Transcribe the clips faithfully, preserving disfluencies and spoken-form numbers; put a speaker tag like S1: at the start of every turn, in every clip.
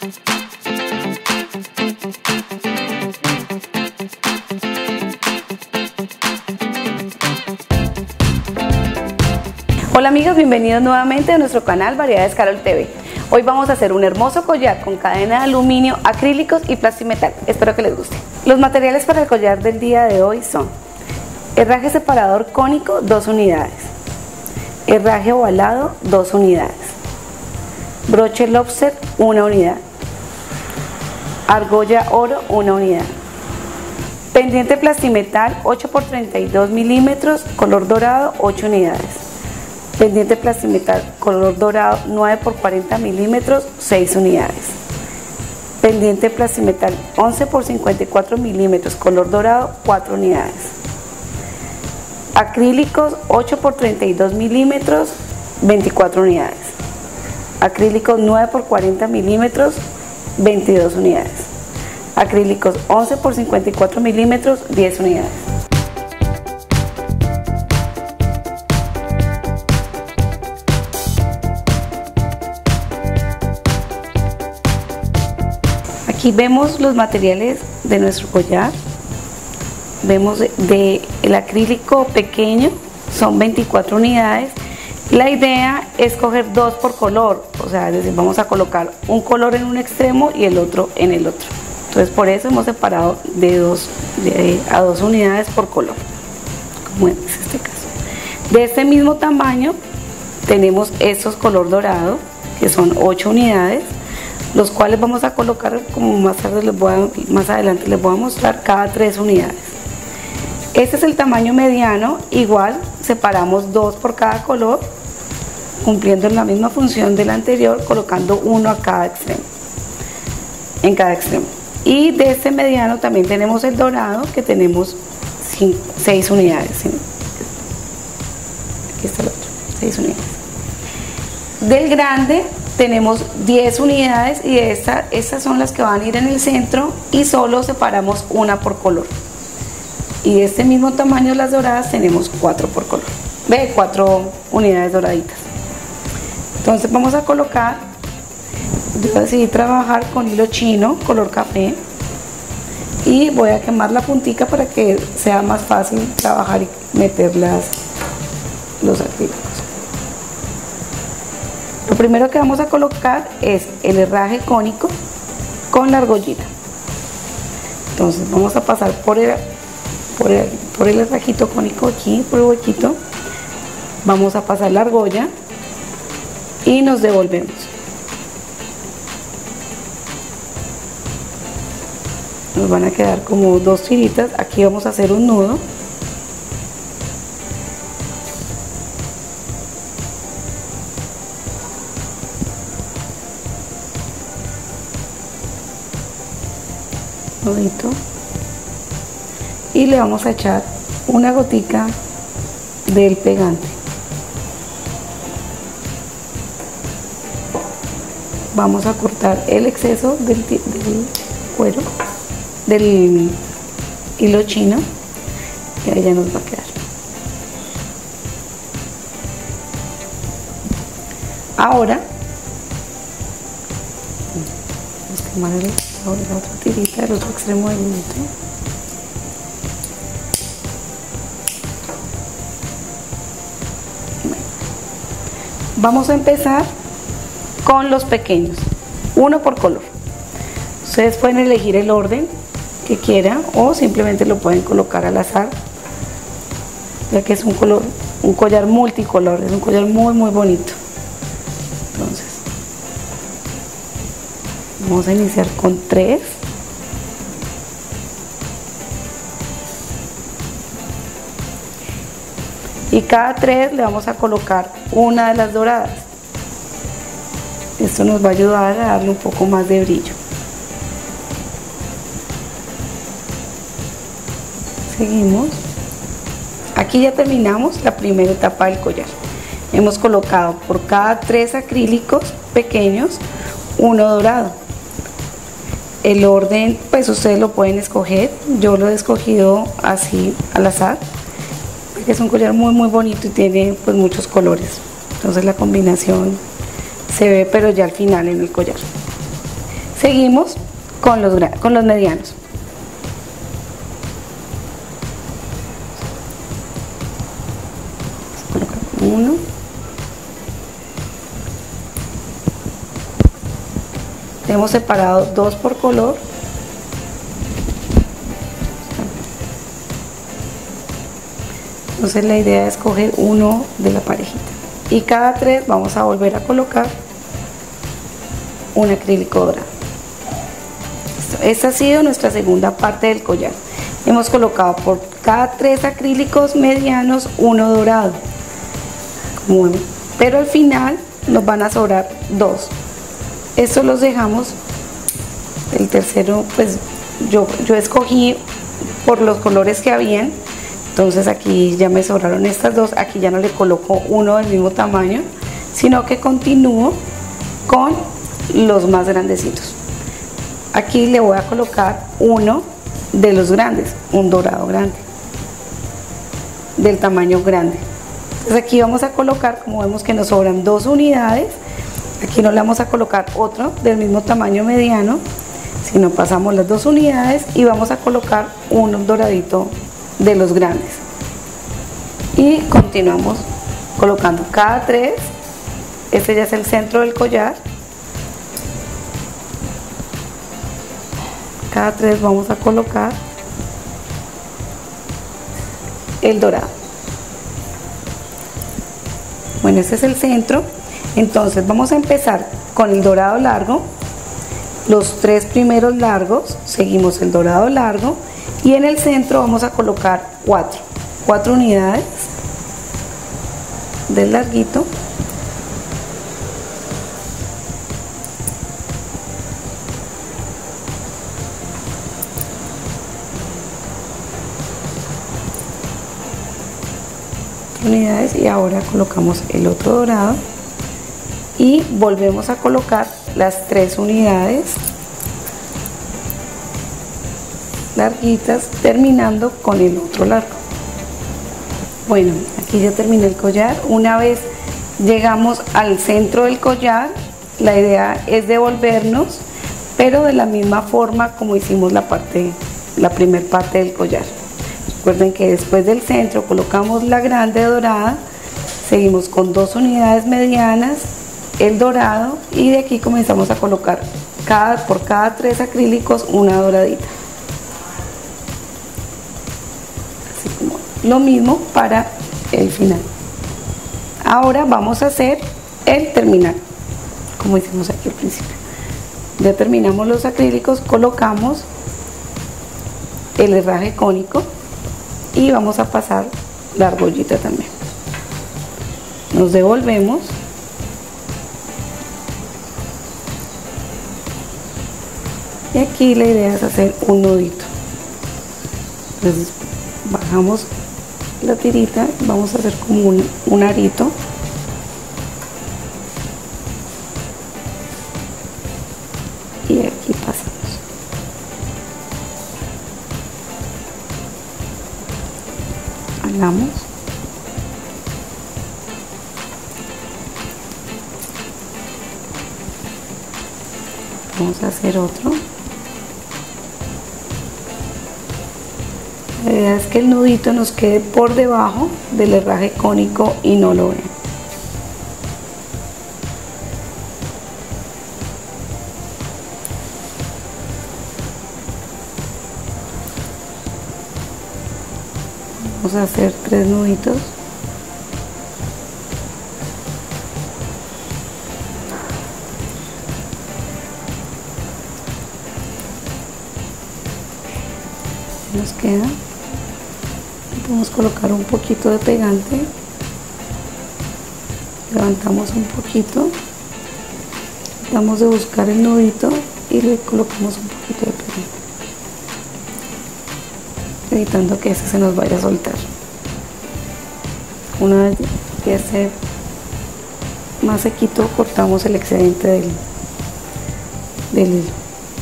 S1: Hola amigos, bienvenidos nuevamente a nuestro canal Variedades Carol T V. Hoy vamos a hacer un hermoso collar con cadena de aluminio, acrílicos y plastimetal. Espero que les guste. Los materiales para el collar del día de hoy son herraje separador cónico, dos unidades, herraje ovalado, dos unidades, broche lobster, una unidad, argolla oro, una unidad, pendiente plastimetal ocho por treinta y dos milímetros, color dorado, ocho unidades, pendiente plastimetal color dorado nueve por cuarenta milímetros, seis unidades, pendiente plastimetal once por cincuenta y cuatro milímetros, color dorado, cuatro unidades, acrílicos ocho por treinta y dos milímetros, veinticuatro unidades, acrílicos nueve por cuarenta milímetros, veintidós unidades, acrílicos once por cincuenta y cuatro milímetros, diez unidades. Aquí vemos los materiales de nuestro collar. Vemos de, de el acrílico pequeño, son veinticuatro unidades. La idea es coger dos por color, o sea, es decir, vamos a colocar un color en un extremo y el otro en el otro. Entonces por eso hemos separado de dos, de, a dos unidades por color, como es este caso. De este mismo tamaño tenemos estos color dorado, que son ocho unidades, los cuales vamos a colocar, como más tarde les voy a, más adelante les voy a mostrar, cada tres unidades. Este es el tamaño mediano, igual separamos dos por cada color, cumpliendo la misma función del anterior, colocando uno a cada extremo, en cada extremo. Y de este mediano también tenemos el dorado, que tenemos seis unidades. ¿Sí? Aquí está el otro, seis unidades. Del grande tenemos diez unidades y de esta, estas son las que van a ir en el centro y solo separamos una por color. Y de este mismo tamaño las doradas tenemos cuatro por color. Ve, cuatro unidades doraditas. Entonces vamos a colocar, yo decidí trabajar con hilo chino, color café. Y voy a quemar la puntica para que sea más fácil trabajar y meter las, los acrílicos. Lo primero que vamos a colocar es el herraje cónico con la argollita. Entonces vamos a pasar por el, por el, por el herrajito cónico aquí, por el huequito. Vamos a pasar la argolla y nos devolvemos. Nos van a quedar como dos tiritas. Aquí vamos a hacer un nudo. Nudito, y le vamos a echar una gotica del pegante. Vamos a cortar el exceso del, del cuero, del hilo chino, que ahí ya nos va a quedar. Ahora vamos a quemar el la otra tirita del otro extremo del hilito. Bueno, vamos a empezar con los pequeños, uno por color. Ustedes pueden elegir el orden que quieran o simplemente lo pueden colocar al azar, ya que es un color, un collar multicolor, es un collar muy muy bonito. Entonces vamos a iniciar con tres. Y cada tres le vamos a colocar una de las doradas. Esto nos va a ayudar a darle un poco más de brillo. Seguimos. Aquí ya terminamos la primera etapa del collar. Hemos colocado por cada tres acrílicos pequeños uno dorado. El orden pues ustedes lo pueden escoger, yo lo he escogido así al azar, porque es un collar muy muy bonito y tiene pues muchos colores, entonces la combinación se ve pero ya al final en el collar. Seguimos con los, con los medianos. Uno. Hemos separado dos por color. Entonces la idea es coger uno de la parejita. Y cada tres vamos a volver a colocar un acrílico dorado. Esta ha sido nuestra segunda parte del collar. Hemos colocado por cada tres acrílicos medianos uno dorado. Bueno, pero al final nos van a sobrar dos. Estos los dejamos. El tercero, pues yo, yo escogí por los colores que habían. Entonces aquí ya me sobraron estas dos. Aquí ya no le coloco uno del mismo tamaño, sino que continúo con los más grandecitos. Aquí le voy a colocar uno de los grandes, un dorado grande, del tamaño grande. Entonces aquí vamos a colocar, como vemos que nos sobran dos unidades, aquí no le vamos a colocar otro del mismo tamaño mediano, sino pasamos las dos unidades y vamos a colocar un doradito de los grandes. Y continuamos colocando cada tres. Este ya es el centro del collar. Cada tres vamos a colocar el dorado. Bueno, este es el centro. Entonces vamos a empezar con el dorado largo, los tres primeros largos, seguimos el dorado largo y en el centro vamos a colocar cuatro, cuatro unidades del larguito. Unidades y ahora colocamos el otro dorado y volvemos a colocar las tres unidades larguitas terminando con el otro largo. Bueno, aquí ya terminé el collar. Una vez llegamos al centro del collar, la idea es devolvernos, pero de la misma forma como hicimos la parte, la primer parte del collar. Recuerden que después del centro colocamos la grande dorada, seguimos con dos unidades medianas, el dorado y de aquí comenzamos a colocar cada, por cada tres acrílicos una doradita. Así como lo mismo para el final. Ahora vamos a hacer el terminal, como hicimos aquí al principio. Ya terminamos los acrílicos, colocamos el herraje cónico y vamos a pasar la argollita también. Nos devolvemos y aquí la idea es hacer un nudito. Entonces bajamos la tirita, vamos a hacer como un, un arito. Y aquí pasamos. Hagamos. Vamos a hacer otro. La idea es que el nudito nos quede por debajo del herraje cónico y no lo vean. Vamos a hacer tres nuditos. Nos queda. Podemos colocar un poquito de pegante. Levantamos un poquito. Tratamos de buscar el nudito y le colocamos un poquito de pegante, evitando que ese se nos vaya a soltar. Una vez que esté más sequito, cortamos el excedente del, del hilo.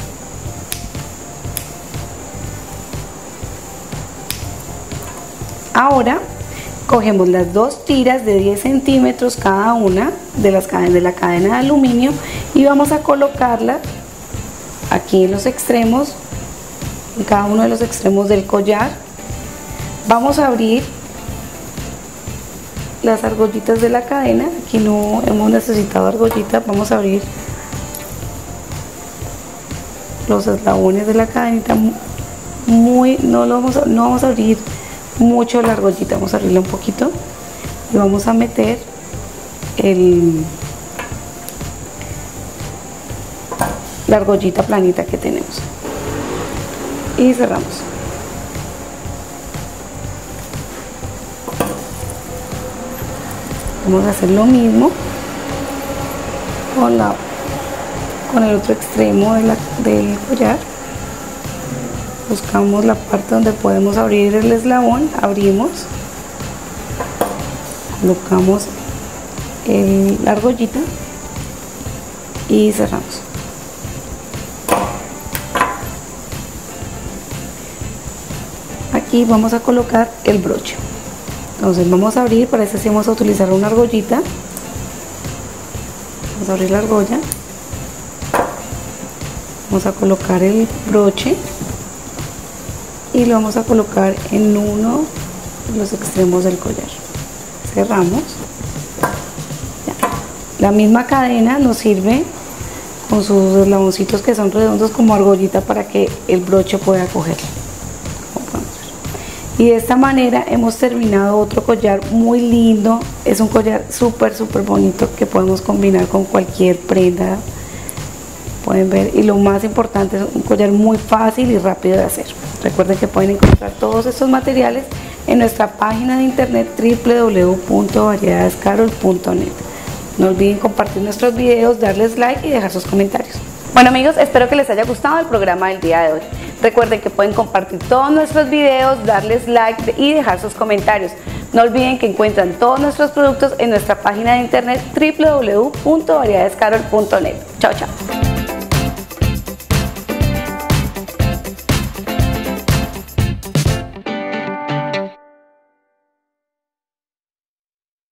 S1: Ahora cogemos las dos tiras de diez centímetros cada una de, las cadenas, de la cadena de aluminio y vamos a colocarlas aquí en los extremos, en cada uno de los extremos del collar. Vamos a abrir las argollitas de la cadena. Aquí no hemos necesitado argollitas, vamos a abrir los eslabones de la cadenita muy, no lo vamos a, no vamos a abrir mucho la argollita, vamos a abrirla un poquito y vamos a meter el, la argollita planita que tenemos y cerramos. Vamos a hacer lo mismo con, la, con el otro extremo de la, del collar. Buscamos la parte donde podemos abrir el eslabón, abrimos, colocamos el, la argollita y cerramos. Aquí vamos a colocar el broche. Entonces vamos a abrir, para eso sí vamos a utilizar una argollita. Vamos a abrir la argolla. Vamos a colocar el broche y lo vamos a colocar en uno de los extremos del collar. Cerramos. Ya. La misma cadena nos sirve con sus eslaboncitos que son redondos como argollita para que el broche pueda coger. Y de esta manera hemos terminado otro collar muy lindo. Es un collar súper súper bonito que podemos combinar con cualquier prenda. Pueden ver, y lo más importante, es un collar muy fácil y rápido de hacer. Recuerden que pueden encontrar todos estos materiales en nuestra página de internet w w w punto variedades carol punto net. No olviden compartir nuestros videos, darles like y dejar sus comentarios. Bueno amigos, espero que les haya gustado el programa del día de hoy. Recuerden que pueden compartir todos nuestros videos, darles like y dejar sus comentarios. No olviden que encuentran todos nuestros productos en nuestra página de internet w w w punto variedades carol punto net. Chao, chao.